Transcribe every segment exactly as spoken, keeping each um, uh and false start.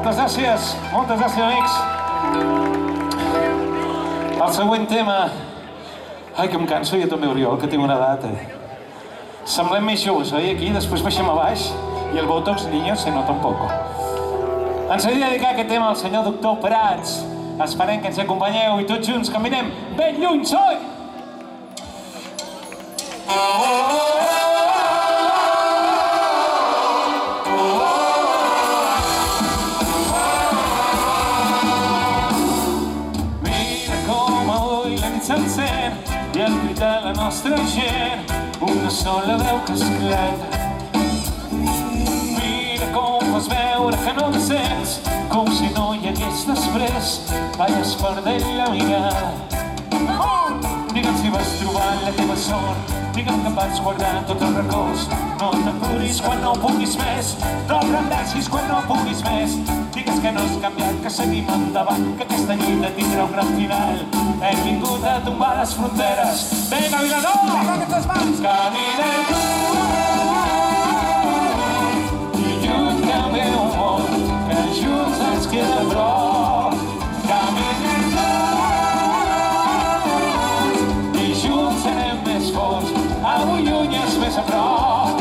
Moltes gràcies, moltes gràcies, amics. El següent tema... Ai, que em canso, jo també, Oriol, que tinc una edat, eh? Semblem més joves, oi, aquí? Després baixem a baix i el botox, niños, se nota un poco. Ens he de dedicar aquest tema al senyor doctor Prats. Esperem que ens acompanyeu i tots junts caminem ben lluny, oi? Sencer i el crit de la nostra gent, una sola veu que esclata. Mira com fas veure que no la sents, com si no hi hagués després, balles perdent la mirada. Digue'm si vas trobant la teva sort, digue'm que vas guardar tot el records. No t'aturis quan no puguis més, no rendeixis quan no puguis més. Digues que no has canviat, que seguim endavant, que aquesta lluita tindrà un gran final. Hem vingut a tombar les fronteres. Vinga, Vilanova! Vinga, aquestes mans! Caminem i lluny també un món, que junts ens queda prop. Caminem i junts serem més forts, avui lluny és més a prop.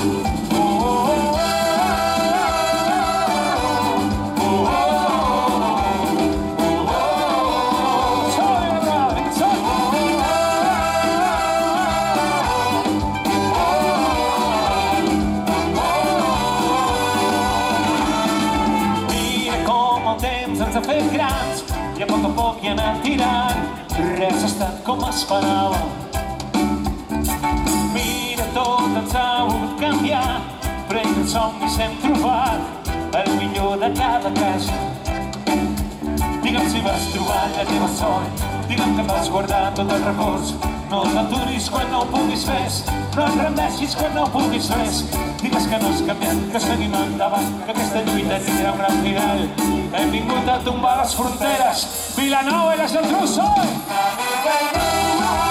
Ens ha fet grans i a poc a poc hi ha anat tirant, res ha estat com esperava. Mira, tot ens ha hagut canviar, però entre els somnis hem trobat el millor de cada casa. Digue'm si vas trobar la teva sort, digue'm que vas guardar tot el records. No t'aturis quan no puguis més, no et rendeixis quan no puguis més. Digues que no has canviat, que seguim endavant, que aquesta lluita tindrà un gran final. Hem vingut a tombar les fronteres, Vilanova i la Geltrú, oi!